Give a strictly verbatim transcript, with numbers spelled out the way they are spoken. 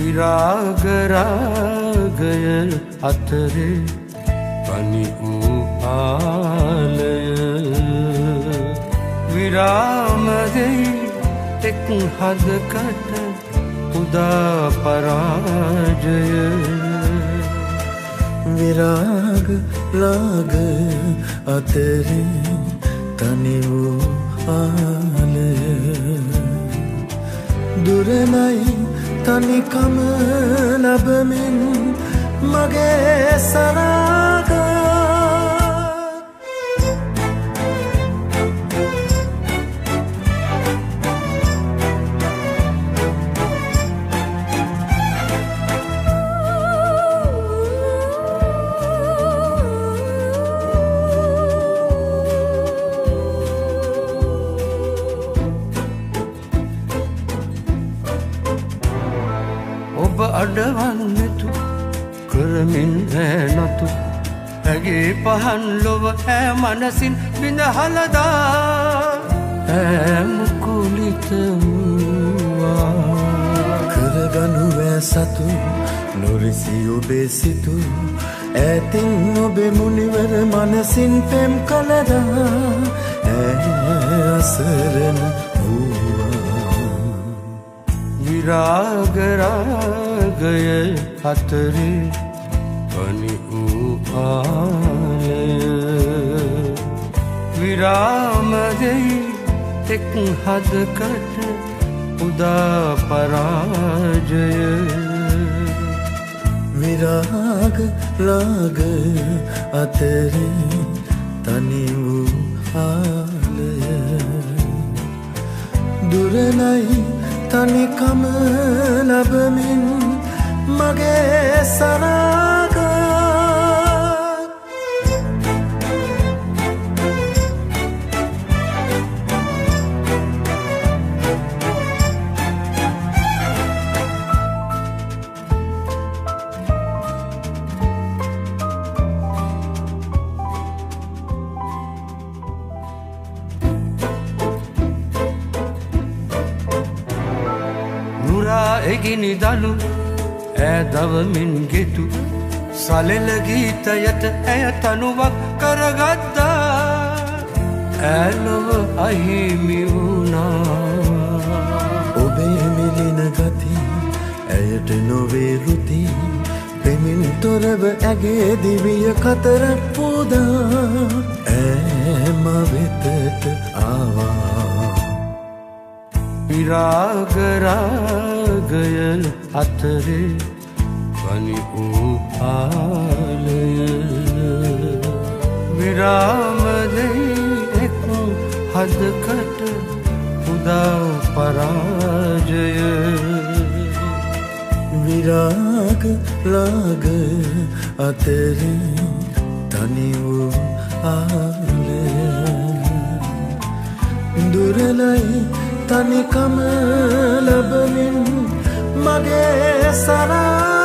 විරාග රාගය අතරේ පනි වූ ආලය විරාම දෙයි එක් හදකට උදා පරාජය විරාග රාග අතරේ තනි වූ ආලය දුරනයි තනිකම ලැබමින් මගේ සරාග අඩවන්නතු කරමින් රැනතු ඇගේ පහන් ලොව ඈ මනසින් විඳහලදා ඈමුකුලිත වූවා කරගනු වැසතු නොරිසි ඔබේ සිතු ඈතින් ඔබේ මුනිවර මනසින් පෙම් කළදා ඈ අසරණ වූවා විරාග රාගය අතරේ පනි වූ ආලය විරාම දෙයි එක් හදකට උදා පරාජය විරාග රාග අතරේ තනි වූ ආලය දුරනයි තනිකම ලැබමින් මගේ සරාග එගිනි දලු ඈදවමින් ගෙතු සලෙල ගීතයට ඇය තනුවක් කරගත්තා ඈලොව අහිමි වුණා ඔබේ මිලින ගති ඇයට නොවේ රුති පෙමින් තොරව ඇගේ දිවිය කතරක් පෝදා ඈම වෙතට ආවා විරාග රාගය අතරේ පනි වූ ආලය විරාම දෙයි එක් හදකට උදා පරාජය විරාග රාග අතරේ තනි වූ ආලය දුරනයි තනිකම ලැබමින් මගේ සරා